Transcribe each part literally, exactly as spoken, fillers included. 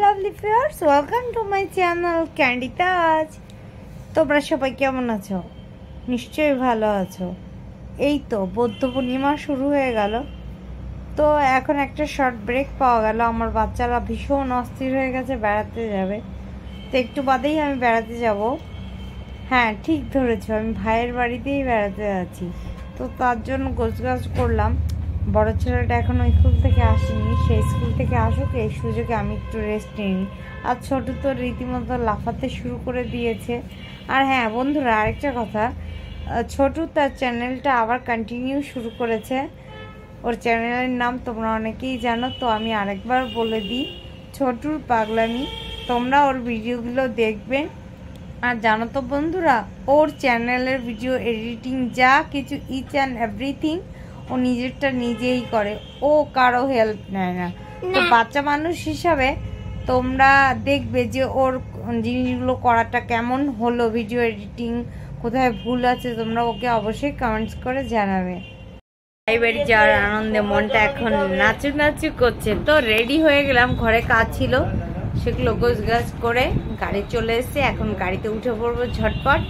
lovely viewers, welcome to my channel Candy Taj। তোমরা সবাই কেমন আছো? নিশ্চয়ই ভালো আছো। এই তো বৌদ্ধ পূর্ণিমা শুরু হয়ে গেল, তো এখন একটা শর্ট ব্রেক পাওয়া গেল। আমার বাচ্চারা ভীষণ অস্থির হয়ে গেছে, বেড়াতে যাবে। তো একটু বাদেই আমি বেড়াতে যাব। হ্যাঁ, ঠিক ধরেছো, আমি ভাইয়ের বাড়িতেই বেড়াতে যাচ্ছি। তো তার জন্য গোছগাছ করলাম। বড় ছেলেটা এখনো স্কুল থেকে আসেনি, সে স্কুল থেকে আসুক, এই সুযোগে আমি একটু রেস্ট নিই। আর ছোটো তো রীতিমতো লাফাতে শুরু করে দিয়েছে। আর হ্যাঁ বন্ধুরা, আরেকটা কথা, ছোটু তার চ্যানেলটা আবার কন্টিনিউ শুরু করেছে। ওর চ্যানেলের নাম তোমরা অনেকেই জানো, তো আমি আরেকবার বলে দিই, ছোটুর পাগলামি। তোমরা ওর ভিডিওগুলো দেখবে। আর জানো তো বন্ধুরা, ওর চ্যানেলের ভিডিও এডিটিং যা কিছু ইচ অ্যান্ড এভরিথিং ও নিজেরটা নিজেই করে, ও কারো হেল্প নেয় না। তো বাচ্চা মানুষ হিসাবে তোমরা দেখবে যে ওর জিনিসগুলো করাটা কেমন হলো, ভিডিও এডিটিং কোথায় ভুল আছে, তোমরা ওকে অবশ্যই কমেন্টস করে জানাবে। ভাই বাড়ি যাওয়ার আনন্দে মনটা এখন নাচু নাচু করছে। তো রেডি হয়ে গেলাম, ঘরে কাজ ছিল সেগুলো গোছ গাছ করে গাড়ি চলে এসেছে। এখন গাড়িতে উঠে পড়বো ঝটপট।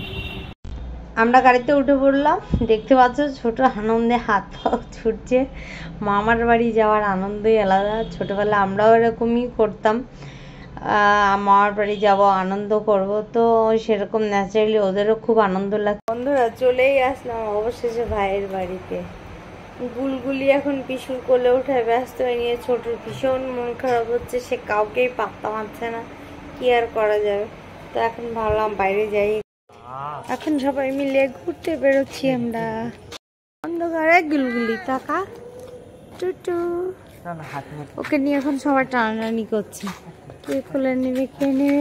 আমরা গাড়িতে উঠে পড়লাম। দেখতে পাচ্ছ ছোট আনন্দে হাত পাও ছুটছে। মামার বাড়ি যাওয়ার আনন্দই আলাদা। ছোটোবেলা আমরাও এরকমই করতাম, মামার বাড়ি যাব, আনন্দ করব। তো সেরকম ন্যাচারালি ওদেরও খুব আনন্দ লাগে। বন্ধুরা চলেই আসলাম অবশেষে ভাইয়ের বাড়িতে। গুলগুলি এখন পিসুর কোলে উঠে ব্যস্ত হয়ে নিয়ে, ছোটোর ভীষণ মন খারাপ হচ্ছে, সে কাউকেই পাত্তা মারছে না, কি আর করা যাবে। তো এখন ভাবলাম বাইরে যাই। এখন সবাই মিলে ঘুরতে বেরোচ্ছি আমরা। অন্ধকারে গুলগুলি টাকা টুটু, ওকে নিয়ে এখন সবাই টানাটানি করছে, কে খুলে নেবে কে নেবে।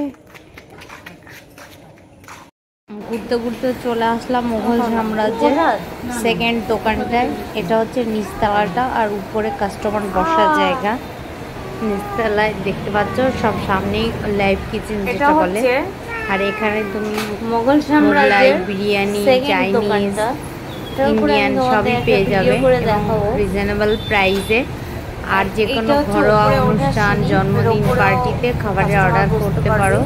ঘুরতে ঘুরতে চলে আসলাম মুঘল সাম্রাজ্যের সেকেন্ড দোকানটায়। এটা হচ্ছে নিচতলাটা, আর উপরে কাস্টমার বসার জায়গা। নিচতলায় দেখতে পাচ্ছ সব সামনেই লাইভ কিচেন যেটা বলে। আর এখানে তুমি মোগল সাম্রাজ্যের বিরিয়ানি, চাইনিজ, ইন্ডিয়ান সবই পেয়ে যাবে রিজনেবল প্রাইসে। আর যে কোনো ঘরোয়া অনুষ্ঠান, জন্মদিন, পার্টিতে খাবারের অর্ডার করতে পারো।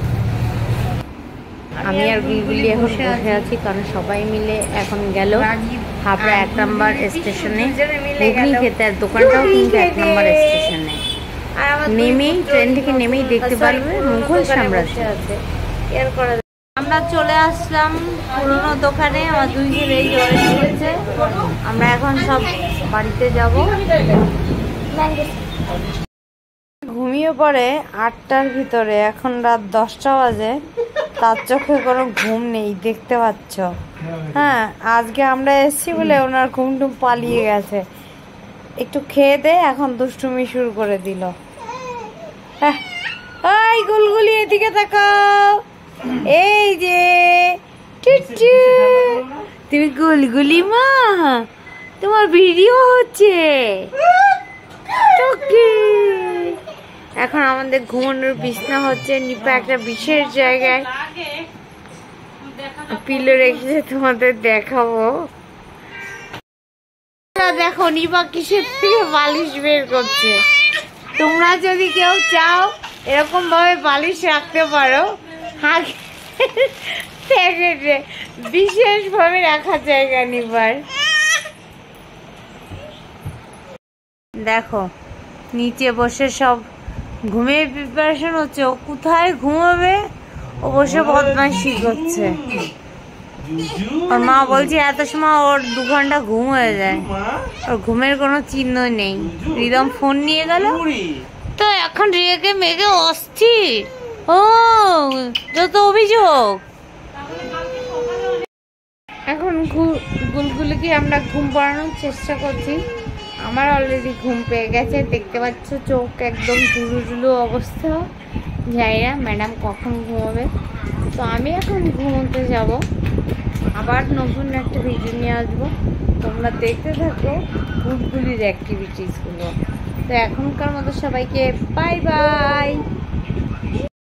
আমি আর গুলগুলি এখন বসে আছি, কারণ সবাই মিলে এখন গেল হাবড়া এক নম্বর স্টেশনে ঘুগনি খেতে। আর দোকানটাও কিন্তু এক নম্বর স্টেশনে। নেমেই ট্রেন থেকে নেমেই দেখতে পারবে মুঘল সাম্রাজ্য আছে। আমরা চলে আসলাম পুরোনো দোকানে। আমার দুই ছেলে হয়েছে, আমরা এখন সব বাড়িতে যাব। ঘুমিয়ে পড়ে আটটার ভিতরে, এখন রাত দশটা বাজে, তার চোখে কোনো ঘুম নেই, দেখতে পাচ্ছ। হ্যাঁ, আজকে আমরা এসেছি বলে ওনার ঘুম টুম পালিয়ে গেছে। একটু খেয়ে দে, এখন দুষ্টুমি শুরু করে দিল। হ্যাঁ, এই গুলগুলি এদিকে তাকাও। এই যে টুটু, তুমি গুলগুলি মা, তোমার ভিডিও হচ্ছে। এখন আমাদের ঘুমানোর বিছনা হচ্ছে। নিপা একটা বিশেষ জায়গায় পিলো রেখেছে, তোমাদের দেখাবো। দেখো নিপা কিসের থেকে বালিশ বের করছে। তোমরা যদি কেউ চাও এরকম ভাবে বালিশ রাখতে পারো, বিশেষ ভাবে রাখার জায়গা নিবার। দেখো নিচে বসে সব ঘুমিয়ে প্রিপারেশন হচ্ছে। ও কোথায় ঘুমাবে, ও বসে বদমাইশি করছে। ওর মা বলছে এত সময় ওর দু ঘন্টা ঘুম হয়ে যায়, ওর ঘুমের কোনো চিহ্ন নেই। রিদম ফোন নিয়ে গেল, তো এখন রেগে মেগে অস্থির। ও যত অভিযোগ। এখন গুলগুলিকে আমরা ঘুম পাড়ানোর চেষ্টা করছি। আমার অলরেডি ঘুম পেয়ে গেছে, দেখতে পাচ্ছ চোখ একদম টুলু টুলু অবস্থা। যাই না ম্যাডাম কখন ঘুমাবে। তো আমি এখন ঘুমোতে যাব, আবার নতুন একটা ভিডিও নিয়ে আসবো। তোমরা দেখতে থাকো গুলগুলির অ্যাক্টিভিটিসগুলো। তো এখনকার মতো সবাইকে বাই বাই।